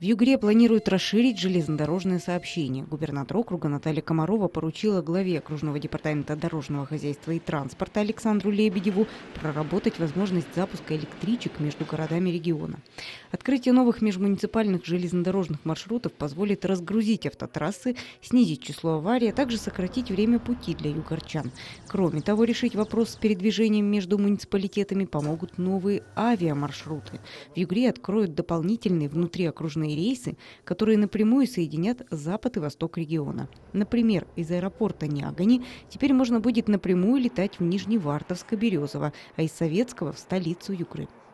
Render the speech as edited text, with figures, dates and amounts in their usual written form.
Югре планируют расширить железнодорожное сообщение. Губернатор округа Наталья Комарова поручила главе окружного департамента дорожного хозяйства и транспорта Александру Лебедеву проработать возможность запуска электричек между городами региона. Открытие новых межмуниципальных железнодорожных маршрутов позволит разгрузить автотрассы, снизить число аварий, а также сократить время пути для югорчан. Кроме того, решить вопрос с передвижением между муниципалитетами помогут новые авиамаршруты. В Югре откроют дополнительные внутриокружные рейсы, которые напрямую соединят запад и восток региона. Например, из аэропорта Нягани теперь можно будет напрямую летать в Нижневартовск и Березово, а из Советского в столицу Югры.